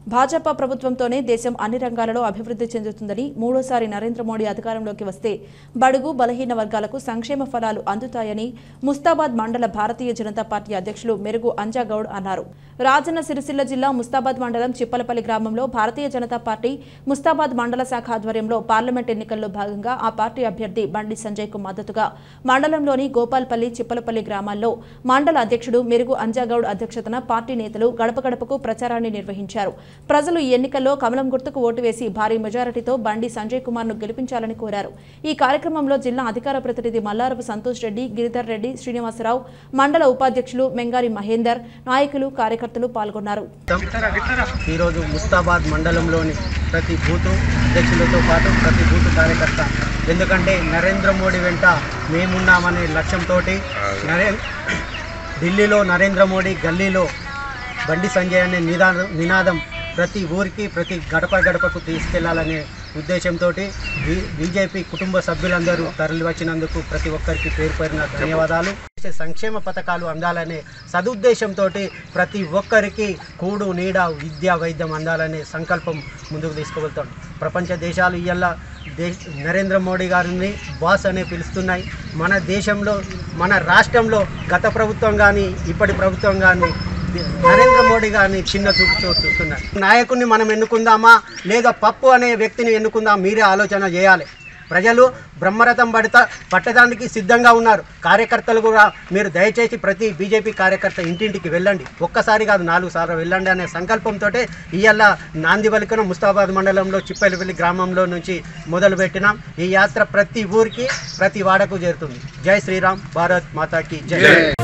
భాజపా ప్రభుత్వంతోనే దేశం అన్ని రంగాలలో అభివృద్ధి చెందుతుందని, మూడోసారి నరేంద్ర మోడీ అధికారంలోకి వస్తే బడుగు బలహీన వర్గాలకు సంక్షేమ ఫలాలు అందుతాయని ముస్తాబాద్ మండల భారతీయ జనతా పార్టీ అధ్యక్షులు మెరుగు అంజాగౌడ్ అన్నారు. రాజన్న సిరిసిల్ల జిల్లా ముస్తాబాద్ మండలం చిప్పలపల్లి గ్రామంలో భారతీయ జనతా పార్టీ ముస్తాబాద్ మండల శాఖ ఆధ్వర్యంలో పార్లమెంట్ ఎన్నికల్లో భాగంగా ఆ పార్టీ అభ్యర్థి బండి సంజయ్ కు మద్దతుగా మండలంలోని గోపాల్పల్లి, చిప్పలపల్లి గ్రామాల్లో మండల అధ్యక్షుడు మెరుగు అంజాగౌడ్ అధ్యక్షతన పార్టీ నేతలు గడప గడపకు ప్రచారాన్ని నిర్వహించారు. ప్రజలు ఈ ఎన్నికల్లో కమలం గుర్తుకు ఓటు వేసి భారీ మెజారిటీతో బండి సంజయ్ కుమార్ ను గెలిపించాలని కోరారు. ఈ కార్యక్రమంలో జిల్లా అధికార ప్రతినిధి మల్లారపు సంతోష్ రెడ్డి, గిరిధర్ రెడ్డి, శ్రీనివాసరావు, మండల ఉపాధ్యక్షులు మెంగారి మహేందర్, నాయకులు, కార్యకర్తలు పాల్గొన్నారు. ఈ రోజు ముస్తాబాద్ మండలంలోని ప్రతి బూత్ అధ్యక్షులతో పాటు ప్రతి బూత్ కార్యకర్త, ఎందుకంటే నరేంద్ర మోడీ వెంట మేమున్నామనే లక్ష్యంతో ఢిల్లీలో నరేంద్ర మోడీ, గల్లీలో బండి సంజయ్ అనే నినాదం ప్రతి ఊరికి, ప్రతి గడప గడపకు తీసుకెళ్లాలనే ఉద్దేశంతో బీజేపీ కుటుంబ సభ్యులందరూ తరలివచ్చినందుకు ప్రతి ఒక్కరికి పేరు పేరున ధన్యవాదాలు. సంక్షేమ పథకాలు అందాలనే సదుద్దేశంతో ప్రతి ఒక్కరికి కూడు, నీడ, విద్య, వైద్యం అందాలనే సంకల్పం ముందుకు తీసుకువెళ్తాం. ప్రపంచ దేశాలు ఇవాళ నరేంద్ర మోడీ గారిని బాస్ అనే పిలుస్తున్నాయి. మన దేశంలో, మన రాష్ట్రంలో గత ప్రభుత్వం కానీ ఇప్పటి ప్రభుత్వం కానీ నరేంద్ర మోడీ గారిని చిన్న చూపు చూస్తున్నారు. నాయకుడిని మనం ఎన్నుకుందామా లేదా పప్పు అనే వ్యక్తిని ఎన్నుకుందాం, మీరే ఆలోచన చేయాలి. ప్రజలు బ్రహ్మరథం పట్టడానికి సిద్ధంగా ఉన్నారు. కార్యకర్తలు కూడా మీరు దయచేసి ప్రతి బీజేపీ కార్యకర్త ఇంటింటికి వెళ్ళండి, ఒక్కసారి కాదు 4 సార్లు వెళ్ళండి అనే సంకల్పంతో ఇవాళ నాంది పలికిన ముస్తాబాద్ మండలంలో చిప్పలపల్లి గ్రామంలో నుంచి మొదలుపెట్టినాం. ఈ యాత్ర ప్రతి ఊరికి, ప్రతి వాడకు చేరుతుంది. జై శ్రీరామ్, భారత్ మాతాకి జై.